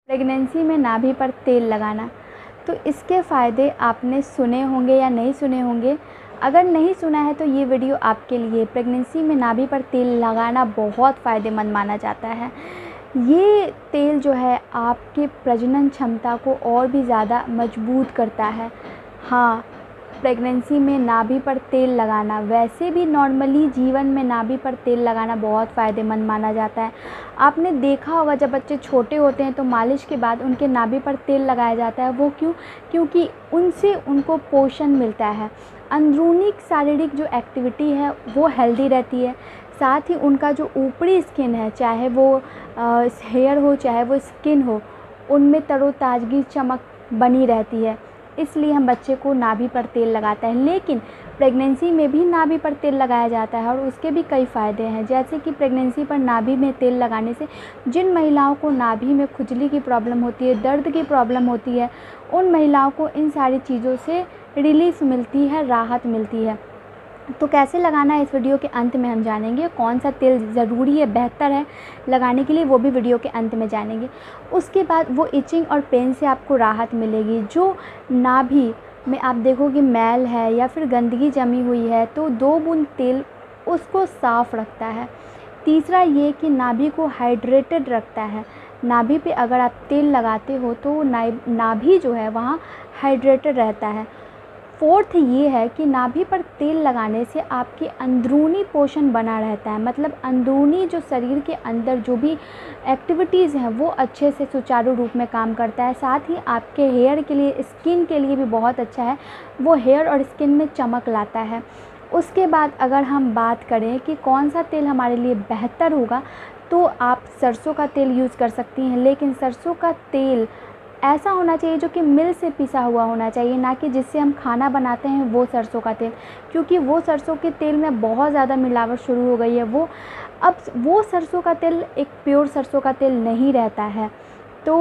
Pregnancy में नाभि पर तेल लगाना, तो इसके फ़ायदे आपने सुने होंगे या नहीं सुने होंगे। अगर नहीं सुना है तो ये वीडियो आपके लिए। प्रेगनेंसी में नाभि पर तेल लगाना बहुत फ़ायदेमंद माना जाता है। ये तेल जो है आपके प्रजनन क्षमता को और भी ज़्यादा मजबूत करता है। हाँ, प्रेगनेंसी में नाभि पर तेल लगाना, वैसे भी नॉर्मली जीवन में नाभि पर तेल लगाना बहुत फ़ायदेमंद माना जाता है। आपने देखा होगा जब बच्चे छोटे होते हैं तो मालिश के बाद उनके नाभि पर तेल लगाया जाता है। वो क्यों? क्योंकि उनसे उनको पोषण मिलता है, अंदरूनी शारीरिक जो एक्टिविटी है वो हेल्दी रहती है। साथ ही उनका जो ऊपरी स्किन है, चाहे वो हेयर हो चाहे वो स्किन हो, उनमें तरोताज़गी चमक बनी रहती है। इसलिए हम बच्चे को नाभि पर तेल लगाते हैं। लेकिन प्रेगनेंसी में भी नाभि पर तेल लगाया जाता है और उसके भी कई फ़ायदे हैं। जैसे कि प्रेगनेंसी पर नाभि में तेल लगाने से जिन महिलाओं को नाभि में खुजली की प्रॉब्लम होती है, दर्द की प्रॉब्लम होती है, उन महिलाओं को इन सारी चीज़ों से रिलीफ़ मिलती है, राहत मिलती है। तो कैसे लगाना है इस वीडियो के अंत में हम जानेंगे। कौन सा तेल ज़रूरी है, बेहतर है लगाने के लिए, वो भी वीडियो के अंत में जानेंगे। उसके बाद वो इचिंग और पेन से आपको राहत मिलेगी। जो नाभि में आप देखोगे मैल है या फिर गंदगी जमी हुई है तो 2 बूंद तेल उसको साफ़ रखता है। तीसरा ये कि नाभि को हाइड्रेटेड रखता है। नाभि पे अगर आप तेल लगाते हो तो नाभि जो है वहाँ हाइड्रेटेड रहता है। फोर्थ ये है कि नाभि पर तेल लगाने से आपके अंदरूनी पोषण बना रहता है। मतलब अंदरूनी जो शरीर के अंदर जो भी एक्टिविटीज़ हैं वो अच्छे से सुचारू रूप में काम करता है। साथ ही आपके हेयर के लिए, स्किन के लिए भी बहुत अच्छा है। वो हेयर और स्किन में चमक लाता है। उसके बाद अगर हम बात करें कि कौन सा तेल हमारे लिए बेहतर होगा, तो आप सरसों का तेल यूज़ कर सकती हैं। लेकिन सरसों का तेल ऐसा होना चाहिए जो कि मिल से पिसा हुआ होना चाहिए, ना कि जिससे हम खाना बनाते हैं वो सरसों का तेल। क्योंकि वो सरसों के तेल में बहुत ज़्यादा मिलावट शुरू हो गई है। वो सरसों का तेल एक प्योर सरसों का तेल नहीं रहता है। तो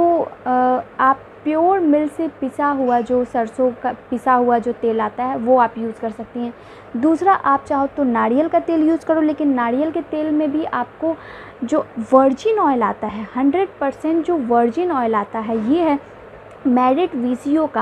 आप प्योर मिल से पिसा हुआ जो सरसों का पिसा हुआ जो तेल आता है वो आप यूज़ कर सकती हैं। दूसरा, आप चाहो तो नारियल का तेल यूज़ करो, लेकिन नारियल के तेल में भी आपको जो वर्जिन ऑयल आता है, 100% जो वर्जिन ऑयल आता है, ये है मेरिट VCO का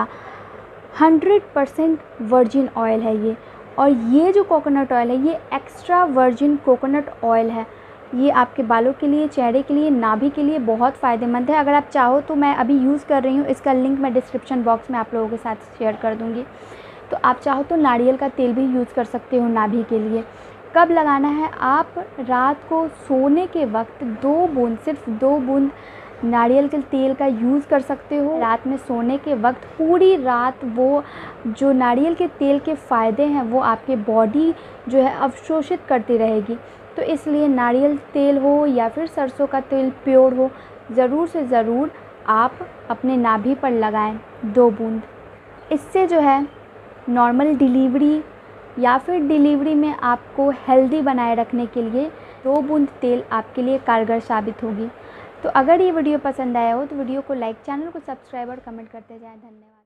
100% वर्जिन ऑयल है ये। और ये जो कोकोनट ऑयल है ये एक्स्ट्रा वर्जिन कोकोनट ऑयल है। ये आपके बालों के लिए, चेहरे के लिए, नाभि के लिए बहुत फ़ायदेमंद है। अगर आप चाहो तो मैं अभी यूज़ कर रही हूँ, इसका लिंक मैं डिस्क्रिप्शन बॉक्स में आप लोगों के साथ शेयर कर दूँगी। तो आप चाहो तो नारियल का तेल भी यूज़ कर सकते हो नाभि के लिए। कब लगाना है? आप रात को सोने के वक्त 2 बूंद, सिर्फ 2 बूंद नारियल के तेल का यूज़ कर सकते हो। रात में सोने के वक्त पूरी रात वो जो नारियल के तेल के फ़ायदे हैं वो आपके बॉडी जो है अवशोषित करती रहेगी। तो इसलिए नारियल तेल हो या फिर सरसों का तेल प्योर हो, ज़रूर से ज़रूर आप अपने नाभि पर लगाएं 2 बूंद। इससे जो है नॉर्मल डिलीवरी या फिर डिलीवरी में आपको हेल्दी बनाए रखने के लिए 2 बूंद तेल आपके लिए कारगर साबित होगी। तो अगर ये वीडियो पसंद आया हो तो वीडियो को लाइक, चैनल को सब्सक्राइब और कमेंट करते जाएं। धन्यवाद।